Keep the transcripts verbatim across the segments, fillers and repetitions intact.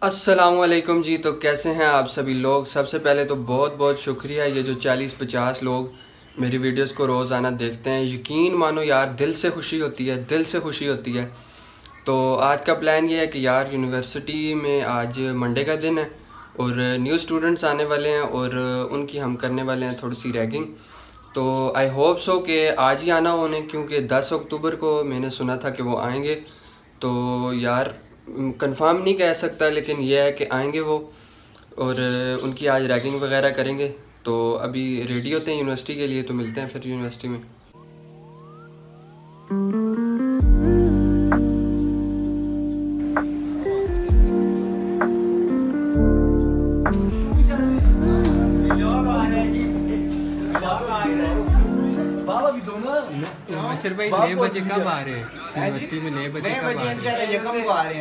अस्सलामुअलैकुम जी। तो कैसे हैं आप सभी लोग। सबसे पहले तो बहुत बहुत शुक्रिया ये जो चालीस पचास लोग मेरी वीडियोस को रोज़ाना देखते हैं। यकीन मानो यार, दिल से खुशी होती है, दिल से खुशी होती है। तो आज का प्लान ये है कि यार यूनिवर्सिटी में आज मंडे का दिन है और न्यू स्टूडेंट्स आने वाले हैं और उनकी हम करने वाले हैं थोड़ी सी रैगिंग। तो आई होप सो कि आज ही आना उन्हें, क्योंकि दस अक्टूबर को मैंने सुना था कि वो आएंगे। तो यार कंफर्म नहीं कह सकता, लेकिन यह है कि आएंगे वो और उनकी आज रैगिंग वगैरह करेंगे। तो अभी रेडी होते हैं यूनिवर्सिटी के लिए, तो मिलते हैं फिर यूनिवर्सिटी में। बशर भाई नए बच्चे कब आ रहे हैं यूनिवर्सिटी में? नए बच्चे कब आ रहे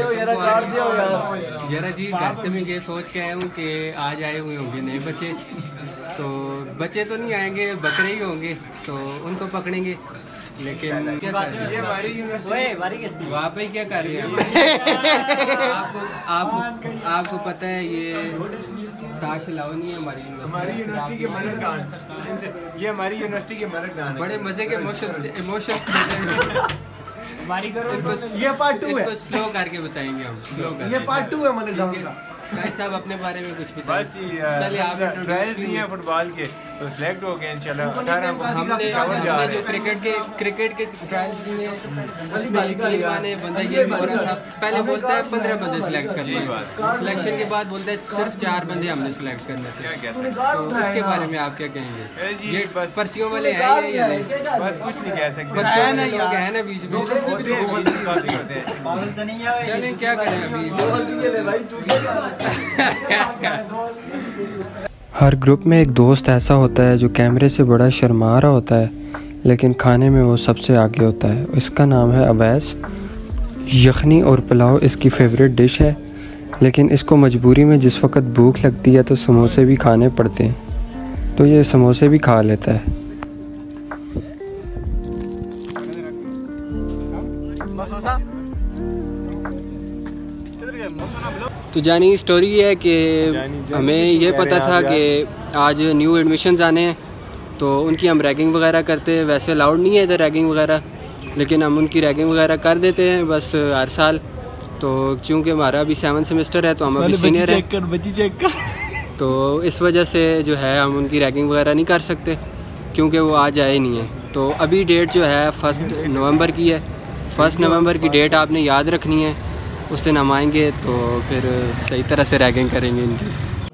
हैं? जरा जी घर से मैं ये सोच के आया हूँ कि आज आए हुए होंगे नए बच्चे। तो बच्चे तो नहीं आएंगे, बकरे ही होंगे, तो उनको पकड़ेंगे। लेकिन क्या कर रहे हैं वहाँ पे, क्या कर रहे हैं? आपको आपको आपको पता है ये ताश लावनी है हमारी यूनिवर्सिटी के मददगार। ये हमारी यूनिवर्सिटी के मददगार बड़े मजे के इमोशंस इमोशंस ये पार्ट टू है। स्लो करके बताएंगे हम, स्लो करके। ये पार्ट टू है मददगार। भाई साहब अपने बारे में कुछ बताइए। बस चलिए आप ट्रायल्स नहीं है फुटबॉल के, तो सिलेक्ट हो गए इंशाल्लाह। अठारह को हमने हमने जो क्रिकेट के क्रिकेट के ट्रायल्स दिए उसमें यकीन माने बंदा ये बोल रहा था, पहले बोलता है पंद्रह बंदे सिलेक्ट करने, सिलेक्शन के बाद बोलता है सिर्फ चार बंदे हमने सिलेक्ट करने थे। क्या कह सकते हैं? तो इसके बारे में आप क्या कहेंगे? जी ये बस पर्चियों वाले हैं या नहीं? बस कुछ नहीं कह सकते। पर्चियों वाले लोग हैं ना बीच में, होते हैं, बीच में बातें होते हैं। चलें क्या करें अभी। हर ग्रुप में एक दोस्त ऐसा होता है जो कैमरे से बड़ा शर्मा रहा होता है, लेकिन खाने में वो सबसे आगे होता है। इसका नाम है अवैस। यखनी और पुलाव इसकी फेवरेट डिश है, लेकिन इसको मजबूरी में जिस वक्त भूख लगती है तो समोसे भी खाने पड़ते हैं, तो ये समोसे भी खा लेता है। तो जानी स्टोरी ये है कि हमें ये पता था कि आज न्यू एडमिशन्स आने हैं, तो उनकी हम रैगिंग वगैरह करते हैं। वैसे अलाउड नहीं है इधर रैगिंग वगैरह, लेकिन हम उनकी रैगिंग वगैरह कर देते हैं बस हर साल। तो क्योंकि हमारा अभी सेवन सेमेस्टर है तो हम अभी सीनियर हैं, तो इस वजह से जो है हम उनकी रैगिंग वगैरह नहीं कर सकते क्योंकि वो आज आए नहीं हैं। तो अभी डेट जो है फर्स्ट नवंबर की है। फर्स्ट नवंबर की डेट आपने याद रखनी है, उस दिन हम आएंगे तो फिर सही तरह से रैगिंग करेंगे इनकी।